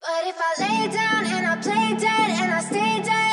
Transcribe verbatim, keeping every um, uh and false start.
But if I lay down and I play dead and I stay dead